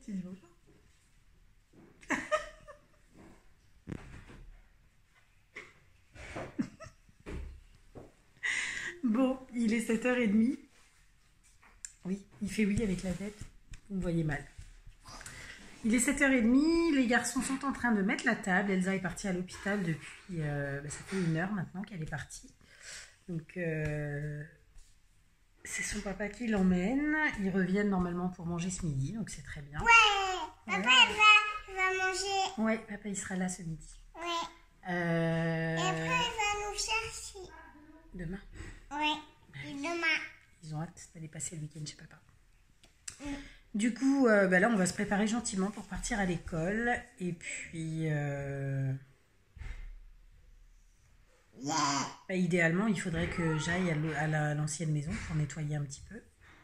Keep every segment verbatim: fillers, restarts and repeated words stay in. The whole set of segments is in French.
Tu dis bonjour. Bon, il est sept heures trente. Oui, il fait oui avec la tête. Vous me voyez mal. Il est sept heures trente, les garçons sont en train de mettre la table. Elsa est partie à l'hôpital depuis... Euh, bah, ça fait une heure maintenant qu'elle est partie. Donc, euh, c'est son papa qui l'emmène. Ils reviennent normalement pour manger ce midi, donc c'est très bien. Ouais, papa ouais. il, va, il va manger. Ouais, papa il sera là ce midi. Ouais. Euh... Et après il va nous chercher. Demain. Ouais, et demain. Ils ont hâte d'aller passer le week-end chez papa. Mm. Du coup, euh, bah là, on va se préparer gentiment pour partir à l'école. Et puis, euh... Yeah. bah, idéalement, il faudrait que j'aille à l'ancienne maison pour nettoyer un petit peu.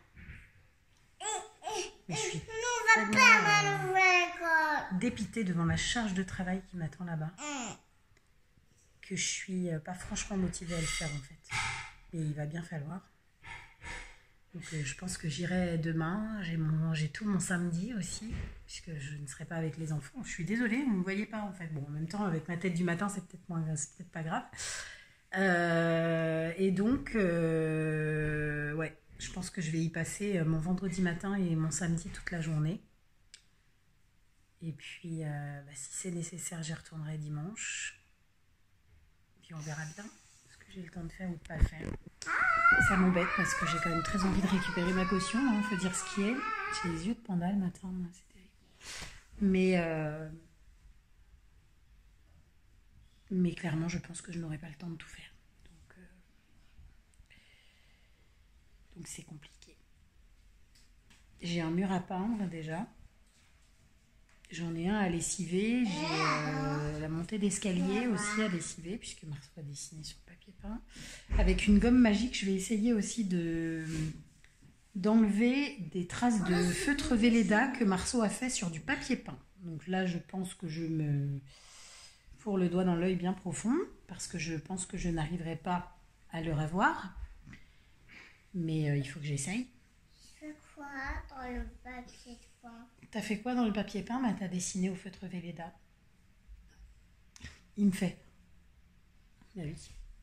Mais je suis Nous, on va pas à la nouvelle école. dépitée devant la charge de travail qui m'attend là-bas. Mm. Que je suis pas franchement motivée à le faire, en fait. Et il va bien falloir. Donc euh, je pense que j'irai demain. J'ai mon, j'ai tout mon samedi aussi, puisque je ne serai pas avec les enfants. Je suis désolée, vous ne me voyez pas en fait. Bon, en même temps, avec ma tête du matin, c'est peut-être moins, c'est peut-être pas grave. Euh, et donc, euh, ouais, je pense que je vais y passer mon vendredi matin et mon samedi toute la journée. Et puis, euh, bah, si c'est nécessaire, j'y retournerai dimanche. Puis on verra bien ce que j'ai le temps de faire ou de pas faire. Ça m'embête parce que j'ai quand même très envie de récupérer ma caution, il hein, faut dire ce qui est. J'ai les yeux de panda le matin, c'est terrible. Mais, euh... mais clairement, je pense que je n'aurai pas le temps de tout faire. Donc, euh... donc c'est compliqué. J'ai un mur à peindre déjà. J'en ai un à lessiver. J'ai euh, la montée d'escalier aussi à lessiver, puisque Marceau a dessiné sur le papier peint. Avec une gomme magique, je vais essayer aussi de d'enlever des traces de feutre Velleda que Marceau a fait sur du papier peint. Donc là, je pense que je me fourre le doigt dans l'œil bien profond, parce que je pense que je n'arriverai pas à le revoir. Mais euh, il faut que j'essaye. Tu fais quoi dans le papier peint? T'as fait quoi dans le papier peint? Bah, t'as dessiné au feutre Velleda. Il me fait. Ah oui.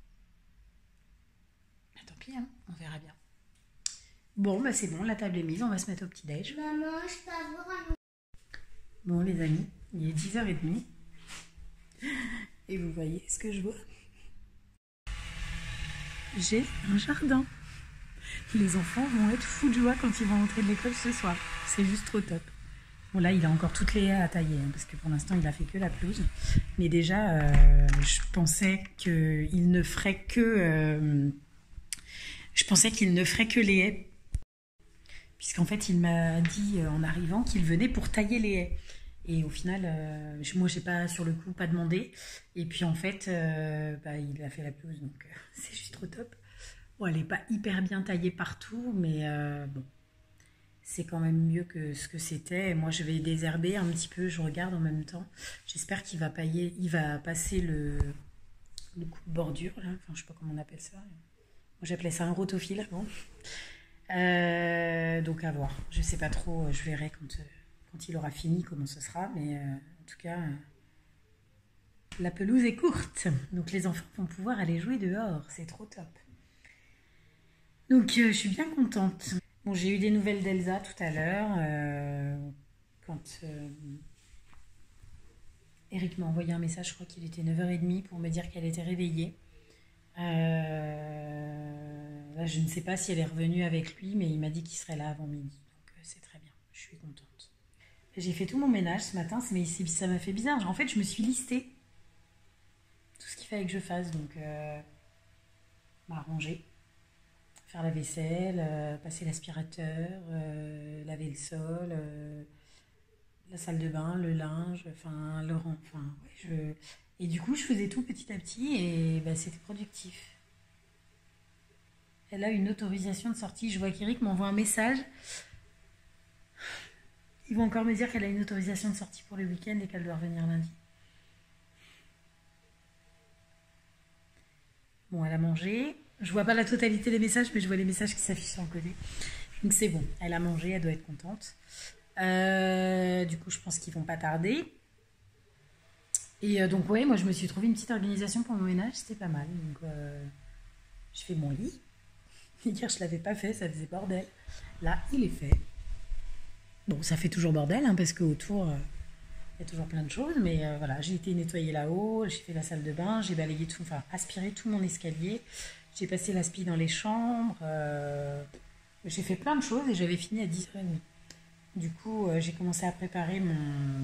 Bah, tant pis, hein, on verra bien. Bon, bah c'est bon, la table est mise, on va se mettre au petit-déj. Maman, je peux avoir un... Bon, les amis, il est dix heures trente. Et vous voyez ce que je vois? J'ai un jardin. Les enfants vont être fous de joie quand ils vont rentrer de l'école ce soir. C'est juste trop top. Bon, là, il a encore toutes les haies à tailler, hein, parce que pour l'instant, il a fait que la pelouse. Mais déjà, euh, je pensais qu'il ne ferait que... Euh, je pensais qu'il ne ferait que les haies. Puisqu'en fait, il m'a dit euh, en arrivant qu'il venait pour tailler les haies. Et au final, euh, moi, j'ai pas, sur le coup, pas demandé. Et puis, en fait, euh, bah, il a fait la pelouse, donc euh, c'est juste trop top. Bon, elle n'est pas hyper bien taillée partout, mais euh, bon, c'est quand même mieux que ce que c'était. Moi, je vais désherber un petit peu, je regarde en même temps. J'espère qu'il va, pailler, il va passer le, le coup de bordure, là. Enfin, je sais pas comment on appelle ça. Moi, j'appelais ça un rotophile avant. Euh, donc, à voir. Je sais pas trop, je verrai quand, quand il aura fini comment ce sera, mais euh, en tout cas... Euh, la pelouse est courte, donc les enfants vont pouvoir aller jouer dehors. C'est trop top. Donc, euh, je suis bien contente. Bon, j'ai eu des nouvelles d'Elsa tout à l'heure. Euh, quand euh, Eric m'a envoyé un message, je crois qu'il était neuf heures trente, pour me dire qu'elle était réveillée. Euh, là, je ne sais pas si elle est revenue avec lui, mais il m'a dit qu'il serait là avant midi. Donc, euh, c'est très bien. Je suis contente. J'ai fait tout mon ménage ce matin, mais ça m'a fait bizarre. En fait, je me suis listée tout ce qu'il fallait que je fasse. Donc, euh, m'arranger. Faire la vaisselle, euh, passer l'aspirateur, euh, laver le sol, euh, la salle de bain, le linge, enfin, Laurent, enfin, ouais, je... Et du coup, je faisais tout petit à petit et bah, c'était productif. Elle a une autorisation de sortie. Je vois qu'Eric m'envoie un message. Ils vont encore me dire qu'elle a une autorisation de sortie pour le week-end et qu'elle doit revenir lundi. Bon, elle a mangé. Je vois pas la totalité des messages, mais je vois les messages qui s'affichent en côté. Donc c'est bon, elle a mangé, elle doit être contente. Euh, du coup, je pense qu'ils vont pas tarder. Et euh, donc, ouais, moi, je me suis trouvé une petite organisation pour mon ménage, c'était pas mal. Donc, euh, je fais mon lit. Hier, je l'avais pas fait, ça faisait bordel. Là, il est fait. Bon, ça fait toujours bordel, hein, parce qu'autour, euh, il y a toujours plein de choses. Mais euh, voilà, j'ai été nettoyer là-haut, j'ai fait la salle de bain, j'ai balayé tout, enfin, aspiré tout mon escalier. J'ai passé l'aspi dans les chambres. Euh, j'ai fait plein de choses et j'avais fini à dix heures trente. Du coup, euh, j'ai commencé à préparer mon...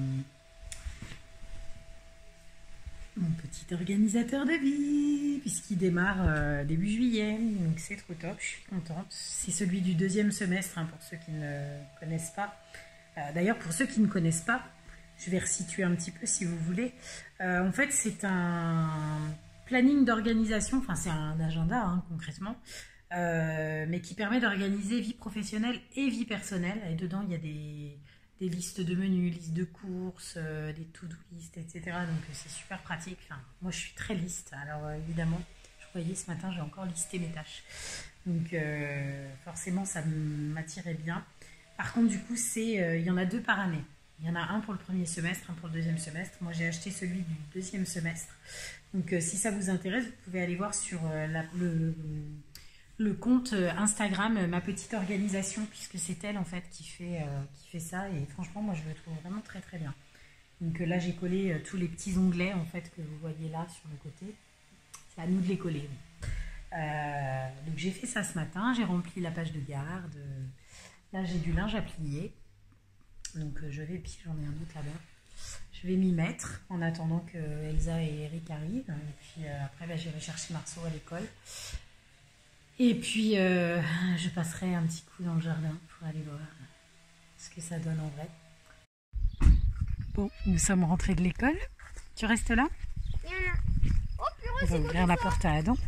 mon petit organisateur de vie, puisqu'il démarre euh, début juillet, donc c'est trop top, je suis contente. C'est celui du deuxième semestre, hein, pour ceux qui ne connaissent pas. Euh, D'ailleurs, pour ceux qui ne connaissent pas, je vais resituer un petit peu si vous voulez. Euh, en fait, c'est un planning d'organisation, enfin c'est un agenda hein, concrètement, euh, mais qui permet d'organiser vie professionnelle et vie personnelle. Et dedans, il y a des... des listes de menus, listes de courses, euh, des to-do list, et cetera. Donc euh, c'est super pratique. Enfin, moi je suis très liste. Alors euh, évidemment, je voyais ce matin, j'ai encore listé mes tâches. Donc euh, forcément ça m'attirait bien. Par contre du coup, c'est, euh, il y en a deux par année. Il y en a un pour le premier semestre, un pour le deuxième semestre. Moi j'ai acheté celui du deuxième semestre. Donc euh, si ça vous intéresse, vous pouvez aller voir sur euh, la, le... le compte Instagram Ma Petite Organisation, puisque c'est elle en fait qui fait, euh, qui fait ça, et franchement moi je le trouve vraiment très très bien. Donc là j'ai collé euh, tous les petits onglets en fait que vous voyez là sur le côté, c'est à nous de les coller. Euh, donc j'ai fait ça ce matin, j'ai rempli la page de garde, là j'ai du linge à plier, donc euh, je vais, puis j'en ai un autre là-bas, je vais m'y mettre en attendant que Elsa et Eric arrivent, et puis euh, après bah, j'irai chercher Marceau à l'école. Et puis, euh, je passerai un petit coup dans le jardin pour aller voir ce que ça donne en vrai. Bon, nous sommes rentrés de l'école. Tu restes là? Il y en a. Oh, purée, On va ouvrir la porte à Adam.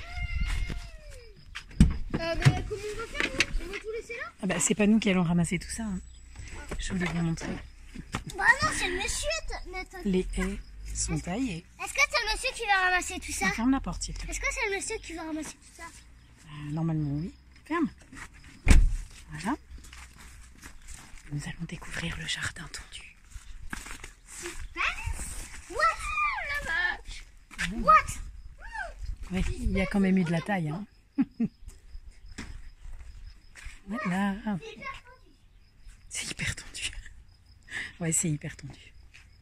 Euh, bah, comment on va faire? On va tout laisser là? Ah bah, c'est pas nous qui allons ramasser tout ça. Hein. Je voulais vous montrer. Bah non, c'est le monsieur. Les haies sont taillées. Est-ce que c'est le monsieur qui va ramasser tout ça? Ferme la porte, s'il te plaît. Est-ce que c'est le monsieur qui va ramasser tout ça? Euh, normalement, oui. Ferme. Voilà. Nous allons découvrir le jardin tendu. What? La vache. What? Oui, il y a quand même eu de la taille. Hein. Voilà. C'est hyper tendu. Ouais, c'est hyper tendu.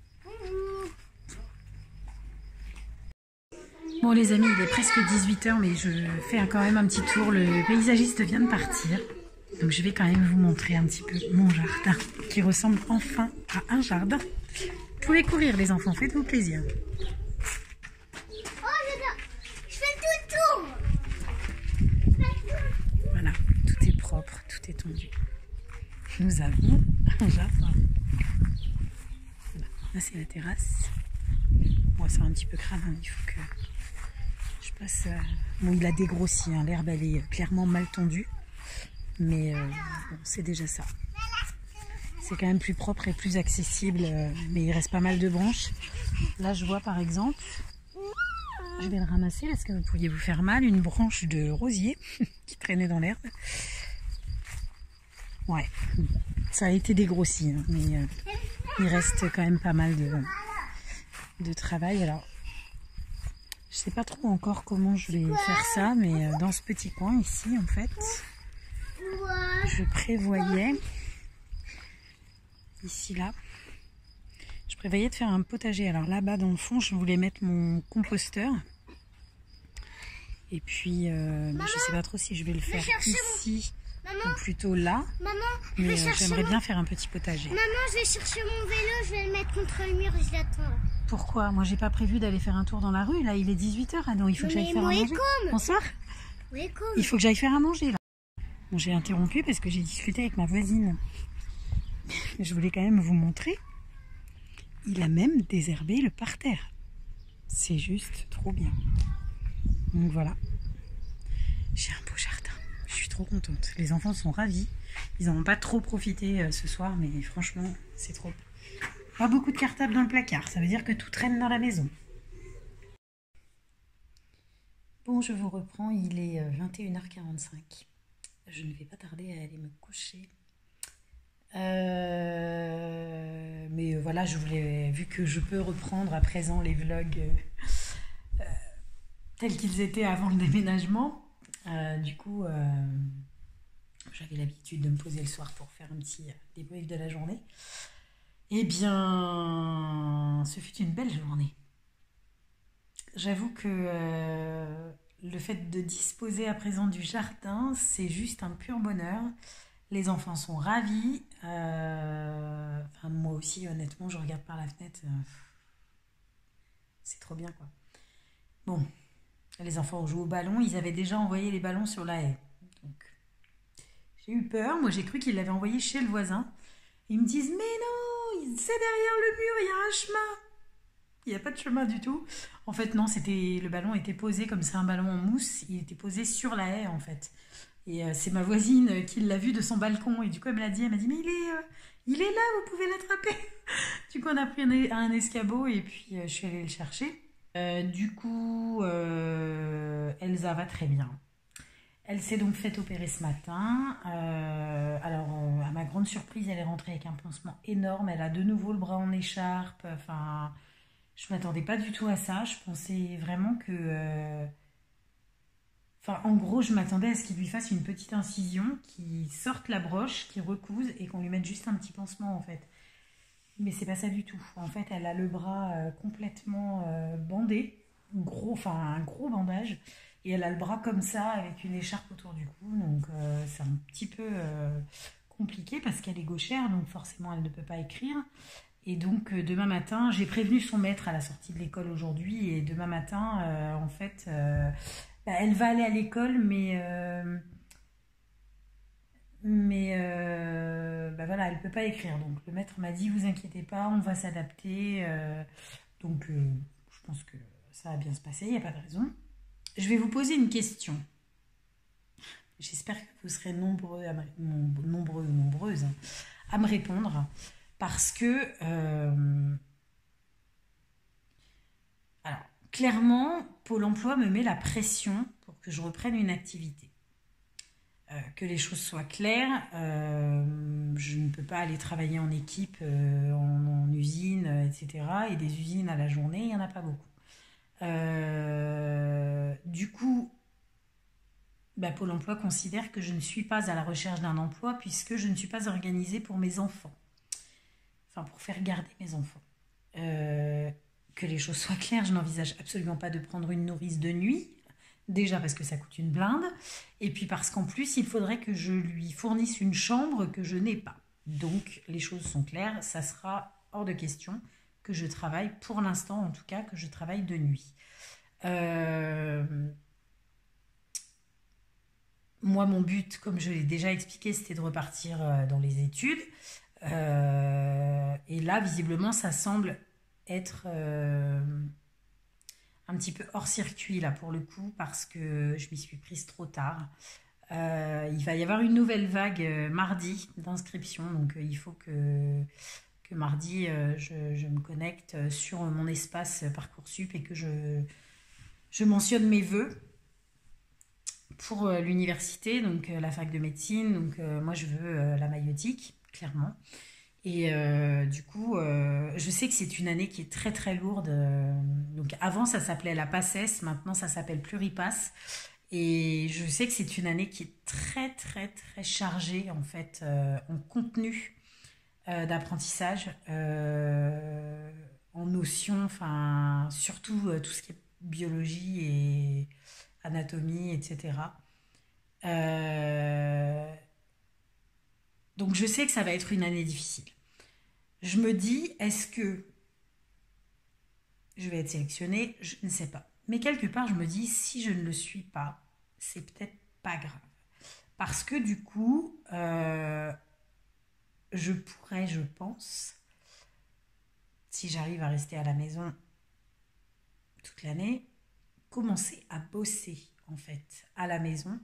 Bon les amis, il est presque dix-huit heures, mais je fais quand même un petit tour. Le paysagiste vient de partir. Donc je vais quand même vous montrer un petit peu mon jardin, qui ressemble enfin à un jardin. Vous pouvez courir les enfants, faites-vous plaisir. Oh, je fais tout le tour. Voilà, tout est propre, tout est tendu. Nous avons un jardin. Voilà. Là c'est la terrasse. Bon, c'est un petit peu crade, hein. Il faut que je passe... Euh... Bon, il a dégrossi, hein. L'herbe elle est clairement mal tendue. Mais euh, bon, c'est déjà ça. C'est quand même plus propre et plus accessible, euh, mais il reste pas mal de branches. Là je vois par exemple, je vais le ramasser parce que vous pourriez vous faire mal, une branche de rosier qui traînait dans l'herbe. Ouais, ça a été dégrossi, hein, mais euh, il reste quand même pas mal de, de travail. Alors, je sais pas trop encore comment je vais faire ça, mais euh, dans ce petit coin ici, en fait, je prévoyais, ici là, je prévoyais de faire un potager. Alors là-bas dans le fond, je voulais mettre mon composteur. Et puis, euh, Maman, je sais pas trop si je vais le faire ici mon... ou plutôt là. Maman, mais euh, j'aimerais mon... bien faire un petit potager. Maman, je vais chercher mon vélo, je vais le mettre contre le mur et je l'attends. Pourquoi? Moi, j'ai pas prévu d'aller faire un tour dans la rue. Là, il est dix-huit heures. Ah non, il faut non, que j'aille faire à manger. Comme. Bonsoir. Oui, comme. Il faut que j'aille faire à manger là. Bon, j'ai interrompu parce que j'ai discuté avec ma voisine. Je voulais quand même vous montrer. Il a même désherbé le parterre. C'est juste trop bien. Donc voilà. J'ai un beau jardin. Je suis trop contente. Les enfants sont ravis. Ils n'en ont pas trop profité euh, ce soir, mais franchement, c'est trop. Pas beaucoup de cartables dans le placard. Ça veut dire que tout traîne dans la maison. Bon, je vous reprends. Il est vingt et une heures quarante-cinq. Je ne vais pas tarder à aller me coucher. Euh, voilà, je voulais, vu que je peux reprendre à présent les vlogs euh, euh, tels qu'ils étaient avant le déménagement, euh, du coup, euh, j'avais l'habitude de me poser le soir pour faire un petit débrief de la journée. Eh bien, ce fut une belle journée. J'avoue que euh, le fait de disposer à présent du jardin, c'est juste un pur bonheur. Les enfants sont ravis. Euh, enfin, moi aussi, honnêtement, je regarde par la fenêtre. euh, c'est trop bien, quoi. Bon, les enfants ont joué au ballon. Ils avaient déjà envoyé les ballons sur la haie. Donc, j'ai eu peur. Moi, j'ai cru qu'ils l'avaient envoyé chez le voisin. Ils me disent, mais non, c'est derrière le mur, il y a un chemin. Il n'y a pas de chemin du tout. En fait, non, c'était le ballon était posé comme c'est un ballon en mousse. Il était posé sur la haie, en fait. Et euh, c'est ma voisine qui l'a vu de son balcon. Et du coup, elle me l'a dit. Elle m'a dit, mais il est, euh, il est là, vous pouvez l'attraper. Du coup, on a pris un, un escabeau et puis euh, je suis allée le chercher. Euh, du coup, euh, Elsa va très bien. Elle s'est donc faite opérer ce matin. Euh, alors, euh, à ma grande surprise, elle est rentrée avec un pansement énorme. Elle a de nouveau le bras en écharpe. Enfin, je ne m'attendais pas du tout à ça. Je pensais vraiment que... euh, Enfin, en gros, je m'attendais à ce qu'il lui fasse une petite incision, qu'il sorte la broche, qu'il recouse et qu'on lui mette juste un petit pansement, en fait. Mais c'est pas ça du tout. En fait, elle a le bras euh, complètement euh, bandé, gros, enfin un gros bandage, et elle a le bras comme ça avec une écharpe autour du cou. Donc euh, c'est un petit peu euh, compliqué parce qu'elle est gauchère, donc forcément elle ne peut pas écrire. Et donc euh, demain matin, j'ai prévenu son maître à la sortie de l'école aujourd'hui, et demain matin, euh, en fait, euh, bah, elle va aller à l'école, mais euh, mais euh, bah voilà, elle ne peut pas écrire. Donc le maître m'a dit, vous inquiétez pas, on va s'adapter. Euh, donc euh, je pense que ça va bien se passer, il n'y a pas de raison. Je vais vous poser une question. J'espère que vous serez nombreux, à me, nombreux ou nombreuses hein, à me répondre. Parce que, euh, alors, clairement, Pôle emploi me met la pression pour que je reprenne une activité. Euh, que les choses soient claires, euh, je ne peux pas aller travailler en équipe, euh, en, en usine, et cetera. Et des usines à la journée, il n'y en a pas beaucoup. Euh, du coup, bah, Pôle emploi considère que je ne suis pas à la recherche d'un emploi puisque je ne suis pas organisée pour mes enfants. Enfin, pour faire garder mes enfants. Euh, que les choses soient claires, je n'envisage absolument pas de prendre une nourrice de nuit. Déjà parce que ça coûte une blinde, et puis parce qu'en plus, il faudrait que je lui fournisse une chambre que je n'ai pas. Donc, les choses sont claires, ça sera hors de question que je travaille, pour l'instant en tout cas, que je travaille de nuit. Euh, Moi, mon but, comme je l'ai déjà expliqué, c'était de repartir dans les études. Euh, et là, visiblement, ça semble être... euh, un petit peu hors circuit là pour le coup parce que je m'y suis prise trop tard. Euh, il va y avoir une nouvelle vague euh, mardi d'inscription, donc euh, il faut que, que mardi euh, je, je me connecte sur mon espace Parcoursup et que je, je mentionne mes vœux pour euh, l'université, donc euh, la fac de médecine. Donc euh, moi je veux euh, la maïeutique, clairement. Et euh, du coup, euh, je sais que c'est une année qui est très très lourde. euh, donc avant, ça s'appelait la PACES, maintenant ça s'appelle Pluripass. Et je sais que c'est une année qui est très très très chargée en fait euh, en contenu euh, d'apprentissage, euh, en notions, enfin surtout euh, tout ce qui est biologie et anatomie, et cetera. Euh, donc je sais que ça va être une année difficile. Je me dis, est-ce que je vais être sélectionnée? Je ne sais pas. Mais quelque part, je me dis, si je ne le suis pas, c'est peut-être pas grave. Parce que du coup, euh, je pourrais, je pense, si j'arrive à rester à la maison toute l'année, commencer à bosser, en fait, à la maison,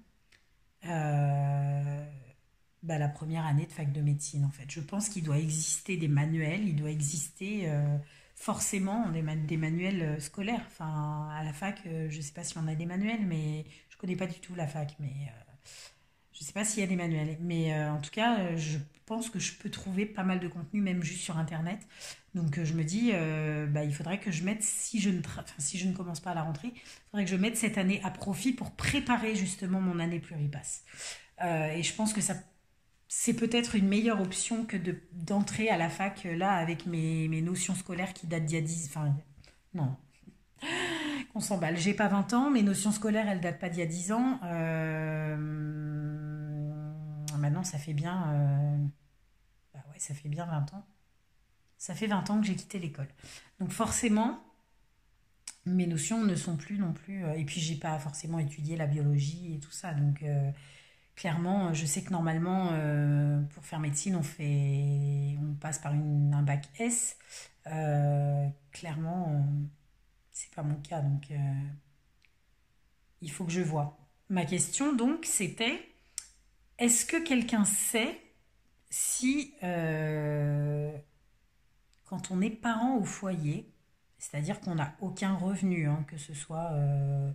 euh, bah, la première année de fac de médecine, en fait. Je pense qu'il doit exister des manuels, il doit exister euh, forcément des, man- des manuels euh, scolaires. Enfin, à la fac, euh, je ne sais pas si on a des manuels, mais je ne connais pas du tout la fac, mais euh, Je ne sais pas s'il y a des manuels, mais euh, en tout cas, euh, je pense que je peux trouver pas mal de contenu, même juste sur Internet. Donc euh, je me dis, euh, bah, il faudrait que je mette, si je, ne tra- enfin, si je ne commence pas à la rentrée, il faudrait que je mette cette année à profit pour préparer justement mon année pluripasse. Euh, et je pense que ça, c'est peut-être une meilleure option que de, d'entrer à la fac euh, là avec mes, mes notions scolaires qui datent d'il y a dix. Enfin, non, on s'emballe. J'ai pas vingt ans, mes notions scolaires, elles datent pas d'il y a dix ans. Euh, maintenant, ça fait bien, euh, bah ouais, ça fait bien vingt ans. Ça fait vingt ans que j'ai quitté l'école. Donc forcément, mes notions ne sont plus non plus. euh, Et puis j'ai pas forcément étudié la biologie et tout ça. Donc euh, clairement, je sais que normalement, euh, pour faire médecine, on fait, on passe par une- un bac S. Euh, clairement, euh, c'est pas mon cas. Donc euh, il faut que je vois. Ma question donc, c'était est-ce que quelqu'un sait si euh, quand on est parent au foyer, c'est-à-dire qu'on n'a aucun revenu, hein, que ce soit euh,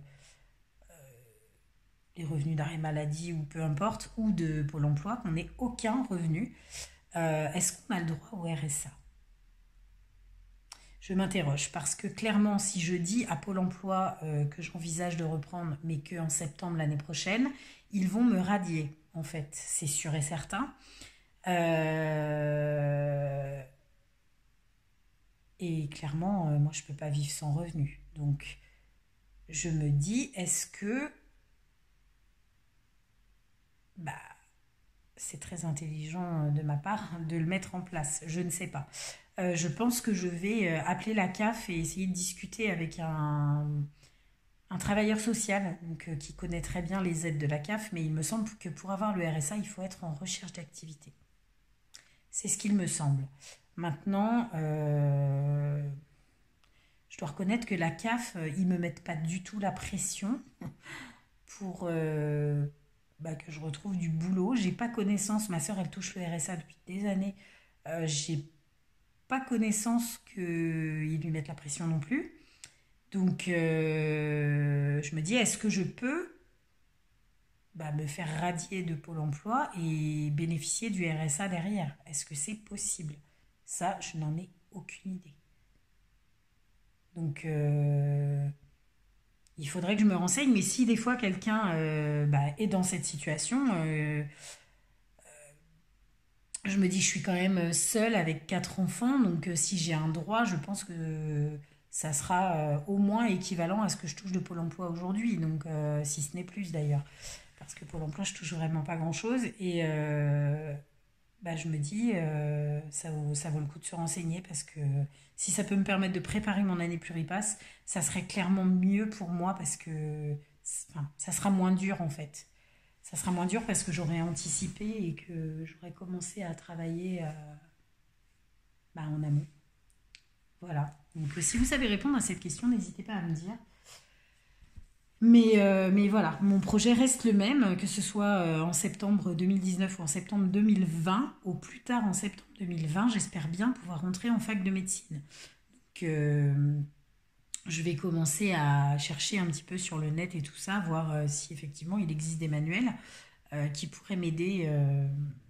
les revenus d'arrêt maladie ou peu importe, ou de Pôle emploi, qu'on n'ait aucun revenu, euh, est-ce qu'on a le droit au R S A? Je m'interroge parce que clairement, si je dis à Pôle emploi euh, que j'envisage de reprendre, mais qu'en septembre l'année prochaine, ils vont me radier, en fait, c'est sûr et certain. Euh, et clairement, euh, moi, je ne peux pas vivre sans revenu. Donc, je me dis, est-ce que bah, c'est très intelligent de ma part de le mettre en place? Je ne sais pas. Euh, je pense que je vais euh, appeler la C A F et essayer de discuter avec un, un travailleur social donc, euh, qui connaît très bien les aides de la C A F, mais il me semble que pour avoir le R S A, il faut être en recherche d'activité. C'est ce qu'il me semble. Maintenant, euh, je dois reconnaître que la C A F, euh, ils ne me mettent pas du tout la pression pour euh, bah, que je retrouve du boulot. J'ai pas connaissance, ma soeur elle touche le R S A depuis des années. Euh, j'ai pas connaissance qu'ils lui mettent la pression non plus. Donc euh, je me dis, est-ce que je peux bah, me faire radier de Pôle emploi et bénéficier du R S A derrière? Est-ce que c'est possible? Ça, je n'en ai aucune idée. Donc euh, il faudrait que je me renseigne, mais si des fois quelqu'un euh, bah, est dans cette situation, euh, je me dis je suis quand même seule avec quatre enfants, donc euh, si j'ai un droit, je pense que ça sera euh, au moins équivalent à ce que je touche de Pôle emploi aujourd'hui, donc euh, si ce n'est plus d'ailleurs, parce que Pôle emploi je touche vraiment pas grand-chose et euh, bah, je me dis euh, ça, vaut, ça vaut le coup de se renseigner parce que si ça peut me permettre de préparer mon année pluripasse, ça serait clairement mieux pour moi parce que enfin, ça sera moins dur en fait. Ça sera moins dur parce que j'aurai anticipé et que j'aurai commencé à travailler euh, bah, en amont. Voilà. Donc euh, si vous savez répondre à cette question, n'hésitez pas à me dire. Mais, euh, mais voilà, mon projet reste le même, que ce soit euh, en septembre deux mille dix-neuf ou en septembre deux mille vingt, au plus tard en septembre deux mille vingt, j'espère bien pouvoir rentrer en fac de médecine. Donc, euh, je vais commencer à chercher un petit peu sur le net et tout ça, voir euh, si effectivement il existe des manuels euh, qui pourraient m'aider euh,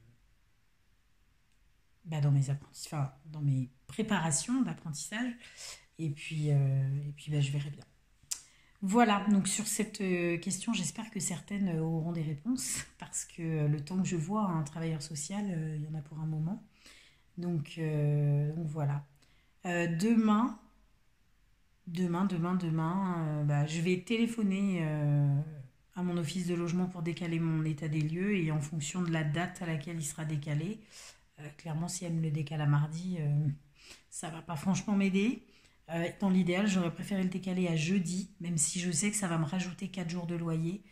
bah, dans mes apprentis- enfin, dans mes préparations d'apprentissage. Et puis, euh, et puis bah, je verrai bien. Voilà, donc sur cette euh, question, j'espère que certaines euh, auront des réponses, parce que euh, le temps que je vois un travailleur social, euh, il y en a pour un moment. Donc, euh, donc voilà. Euh, demain, demain, demain, demain, euh, bah, je vais téléphoner euh, à mon office de logement pour décaler mon état des lieux et en fonction de la date à laquelle il sera décalé, euh, clairement, si elle me le décale à mardi, euh, ça va pas franchement m'aider. Euh, dans l'idéal, j'aurais préféré le décaler à jeudi, même si je sais que ça va me rajouter quatre jours de loyer.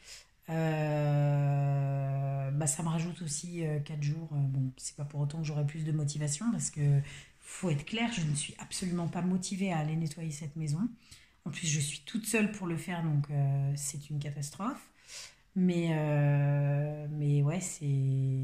Euh, bah, ça me rajoute aussi euh, quatre jours. Euh, bon, c'est pas pour autant que j'aurai plus de motivation parce que faut être clair, je ne suis absolument pas motivée à aller nettoyer cette maison. En plus, je suis toute seule pour le faire, donc euh, c'est une catastrophe. Mais, euh, mais ouais, c'est.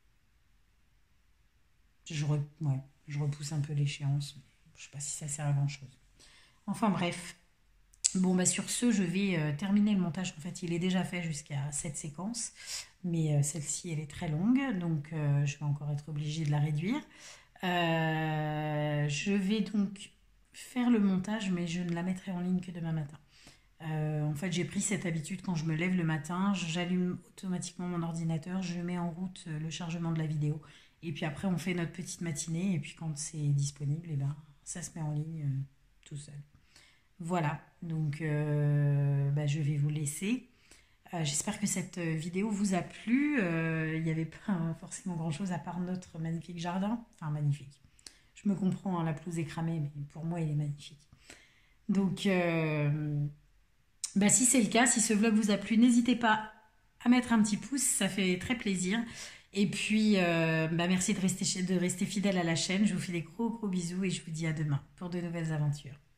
Je, re- ouais, je repousse un peu l'échéance. Je sais pas si ça sert à grand chose. Enfin bref. Bon, bah sur ce, je vais euh, terminer le montage. En fait, il est déjà fait jusqu'à cette séquence, mais euh, celle-ci, elle est très longue, donc euh, je vais encore être obligée de la réduire. Euh, je vais donc faire le montage, mais je ne la mettrai en ligne que demain matin. Euh, en fait, j'ai pris cette habitude quand je me lève le matin, j'allume automatiquement mon ordinateur, je mets en route euh, le chargement de la vidéo, et puis après, on fait notre petite matinée, et puis quand c'est disponible, eh ben, ça se met en ligne euh, tout seul. Voilà, donc euh, bah, je vais vous laisser. Euh, J'espère que cette vidéo vous a plu. Euh, Il n'y avait pas forcément grand-chose à part notre magnifique jardin. Enfin, magnifique. Je me comprends, hein, la pelouse est cramée, mais pour moi, il est magnifique. Donc, euh, bah, si c'est le cas, si ce vlog vous a plu, n'hésitez pas à mettre un petit pouce, ça fait très plaisir. Et puis, euh, bah, merci de rester, de rester fidèle à la chaîne. Je vous fais des gros gros bisous et je vous dis à demain pour de nouvelles aventures.